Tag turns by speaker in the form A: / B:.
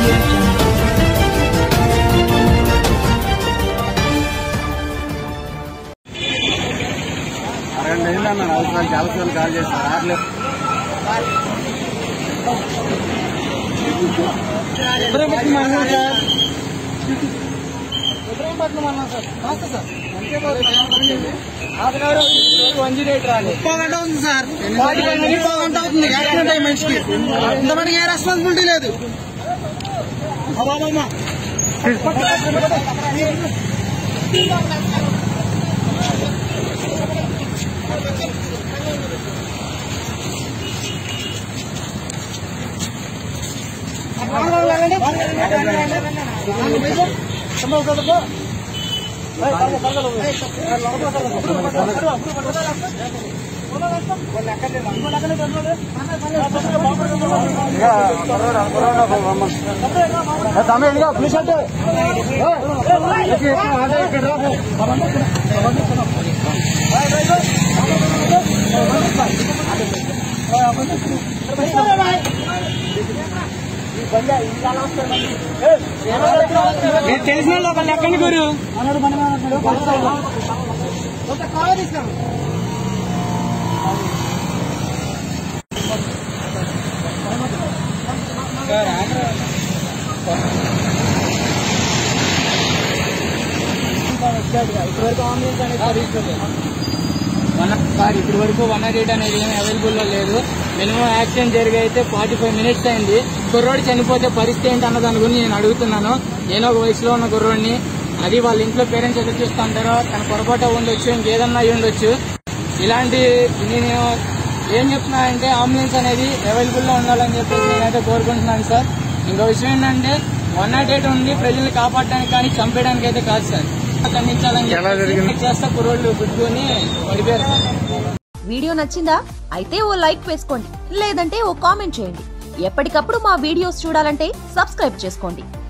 A: Call చేస్తారు మనిషికి ఇంతమందికి ఏ రెస్పాన్సిబిలిటీ లేదు. తెలిసిన వాళ్ళు ఎక్కడి గురు ఇప్పటివరకు ఆంబులెన్స్ అనేది సార్ ఇప్పటి వరకు 108 అనేది ఏమి అవైలబుల్ లో లేదు. మినిమం యాక్సిడెంట్ జరిగి అయితే 45 మినిట్స్ అయింది. కుర్రోడు చనిపోతే పరిస్థితి ఏంటి అన్న దాని గురించి నేను అడుగుతున్నాను. నేను ఒక వయసులో ఉన్న కుర్రోడిని, అది వాళ్ళ ఇంట్లో పేరెంట్స్ ఎదురు చూస్తూ ఉంటారో తన పొరపాటు ఉండొచ్చు, ఇంకేదన్నా అయ్యి ఉండొచ్చు. ఇలాంటి నేను ఏం చెప్తున్నా అంటే అంబులెన్స్ అనేది అవైలబుల్ లో ఉండాలని చెప్పేసి నేనైతే కోరుకుంటున్నాను సార్. ఇంకో విషయం ఏంటంటే 108 ఉండి ప్రజల్ని కాపాడడానికి కానీ చంపేయడానికి అయితే కాదు సార్, ఖండించాలని చేస్తా కుర్రోళ్ళు గుర్తుని పడిపోయారు సార్.
B: వీడియో నచ్చిందా? అయితే ఓ లైక్ వేసుకోండి, లేదంటే ఓ కామెంట్ చేయండి. ఎప్పటికప్పుడు మా వీడియోస్ చూడాలంటే సబ్స్క్రైబ్ చేసుకోండి.